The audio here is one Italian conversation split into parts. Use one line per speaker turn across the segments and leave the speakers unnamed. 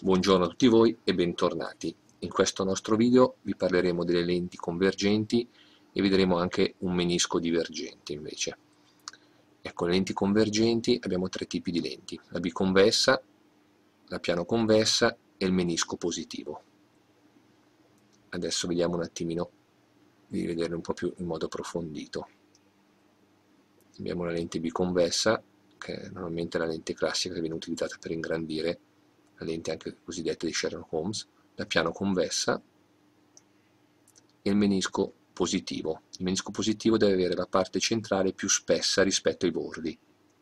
Buongiorno a tutti voi e bentornati. In questo nostro video vi parleremo delle lenti convergenti e vedremo anche un menisco divergente invece. Ecco, le lenti convergenti abbiamo tre tipi di lenti: la biconvessa, la piano convessa e il menisco positivo. Adesso vediamo un attimino di vedere un po' più in modo approfondito. Abbiamo la lente biconvessa, che è normalmente la lente classica che viene utilizzata per ingrandire, la lente anche cosiddetta di Sherlock Holmes, la piano convessa e il menisco positivo. Il menisco positivo deve avere la parte centrale più spessa rispetto ai bordi.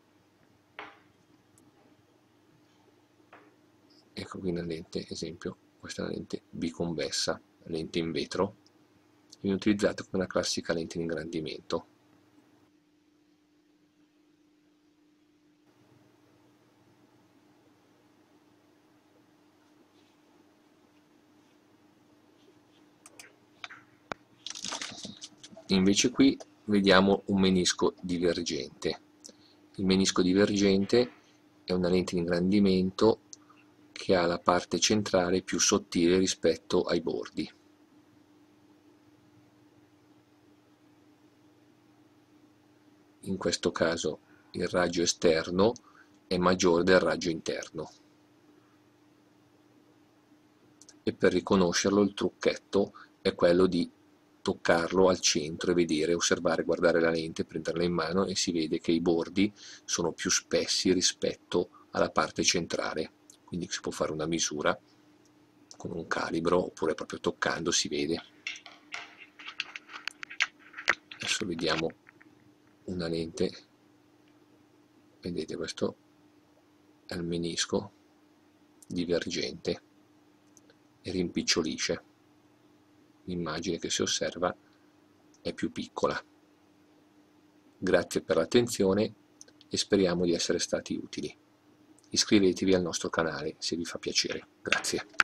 Ecco qui una lente, esempio, questa è una lente biconvessa, lente in vetro, viene utilizzata come una classica lente di ingrandimento. Invece qui vediamo un menisco divergente. Il menisco divergente è una lente di ingrandimento che ha la parte centrale più sottile rispetto ai bordi. In questo caso il raggio esterno è maggiore del raggio interno. E per riconoscerlo il trucchetto è quello di toccarlo al centro e vedere, osservare, guardare la lente, prenderla in mano e si vede che i bordi sono più spessi rispetto alla parte centrale. Quindi si può fare una misura con un calibro oppure proprio toccando si vede. Adesso vediamo una lente, vedete, questo è il menisco divergente e rimpicciolisce. L'immagine che si osserva è più piccola. Grazie per l'attenzione e speriamo di essere stati utili. Iscrivetevi al nostro canale se vi fa piacere. Grazie.